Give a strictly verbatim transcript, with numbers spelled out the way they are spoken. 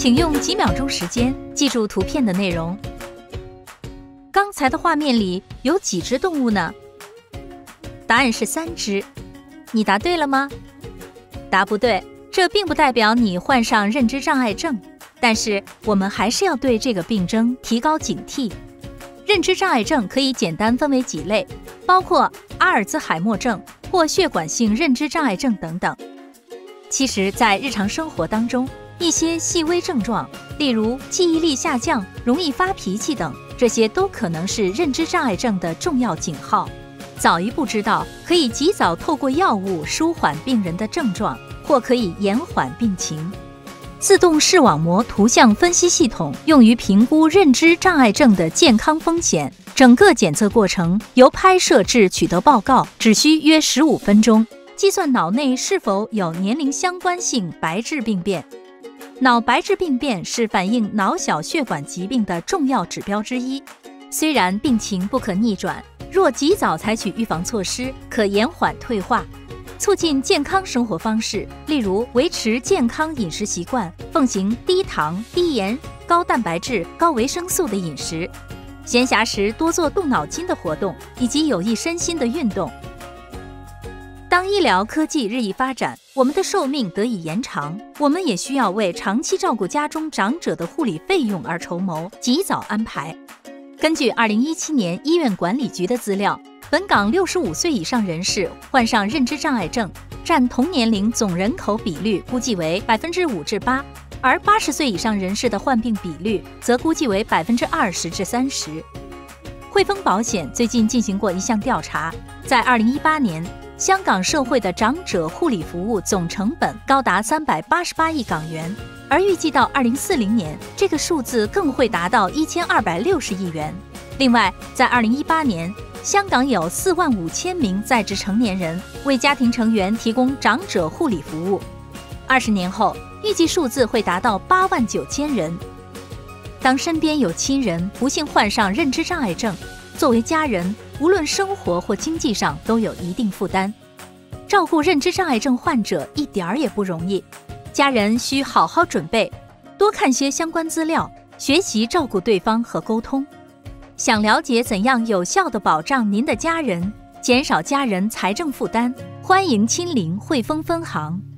请用几秒钟时间记住图片的内容。刚才的画面里有几只动物呢？答案是三只。你答对了吗？答不对，这并不代表你患上认知障碍症，但是我们还是要对这个病症提高警惕。认知障碍症可以简单分为几类，包括阿尔兹海默症或血管性认知障碍症等等。其实，在日常生活当中，一些细微症状，例如记忆力下降、容易发脾气等，这些都可能是认知障碍症的重要警号。早一步知道，可以及早透过药物舒缓病人的症状，或可以延缓病情。自动视网膜图像分析系统用于评估认知障碍症的健康风险，整个检测过程由拍摄至取得报告只需约十五分钟。计算脑内是否有年龄相关性白质病变。脑白质病变是反映脑小血管疾病的重要指标之一。虽然病情不可逆转，若及早采取预防措施，可延缓退化。促进健康生活方式，例如维持健康饮食习惯，奉行低糖、低盐、高蛋白质、高维生素的饮食。闲暇时多做动脑筋的活动，以及有益身心的运动。当医疗科技日益发展，我们的寿命得以延长，我们也需要为长期照顾家中长者的护理费用而筹谋，及早安排。根据二零一七年医院管理局的资料，本港六十五岁以上人士患上认知障碍症，占同年龄总人口比率估计为百分之五至八，而八十岁以上人士的患病比率则估计为百分之二十至三十。汇丰保险最近进行过一项调查，在二零一八年，香港社会的长者护理服务总成本高达三百八十八亿港元。而预计到二零四零年，这个数字更会达到一千二百六十亿元。另外，在二零一八年，香港有四万五千名在职成年人为家庭成员提供长者护理服务。二十年后，预计数字会达到八万九千人。当身边有亲人不幸患上认知障碍症，作为家人，无论生活或经济上都有一定负担。照顾认知障碍症患者一点儿也不容易。家人需好好准备，多看些相关资料，学习照顾对方和沟通。想了解怎样有效地保障您的家人，减少家人财政负担，欢迎亲临汇丰分行。